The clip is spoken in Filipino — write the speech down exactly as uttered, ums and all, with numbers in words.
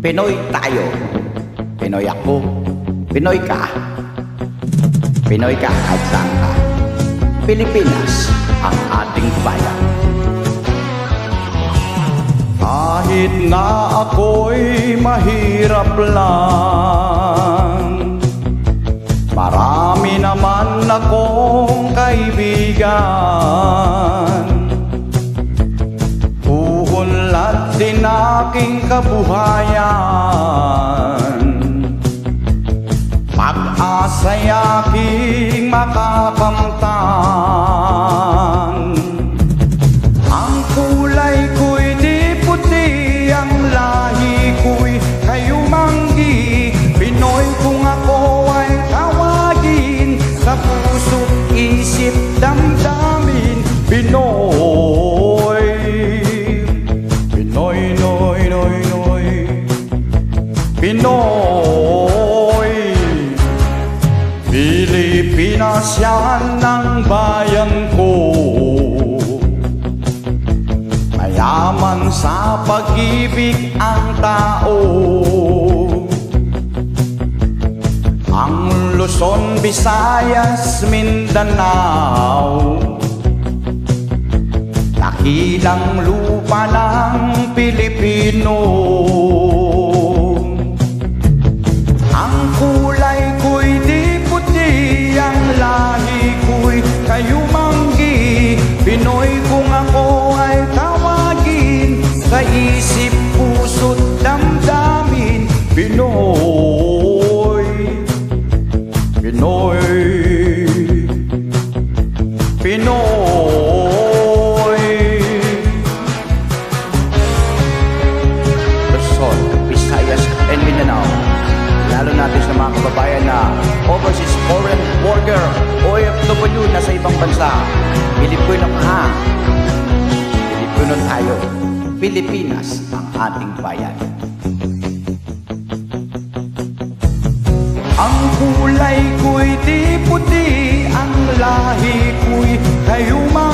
Pinoy tayo, Pinoy ako, Pinoy ka, Pinoy ka kahit saan ka. Pilipinas ang ating bayan. Kahit na ako'y mahirap lang, marami naman akong kaibigan. Uunlad din aking kabuhayan, pag-asa'y aking makakamtan. Ang kulay ko'y di puti, ang lahi ko'y kayumanggi. Pinoy kung ako ay tawagin, sa puso't isip damdamin. Pinoy, Pinoy, noy, noy, noy, Pinoy. Pilipinas yan ang bayan ko, mayaman sa pag-ibig ang tao. Ang Luzon, Visayas, Mindanao, dakilang lupa ng Pilipino. Ang kulay ko'y di puti, ang lahi ko'y kayumanggi. Pinoy kung ako ay tawagin, sa isip, puso't damdamin. Pinoy, Pinoy, Pinoy. Luzon, Visayas, and Mindanao. Lalo natin sa mga kababayan na overseas foreign worker o O F W na sa ibang bansa. Pilipino ka, Pilipino tayo. Pilipinas ang ating bayan. Ang kulay ko'y di puti, ang lahi ko'y kayuma.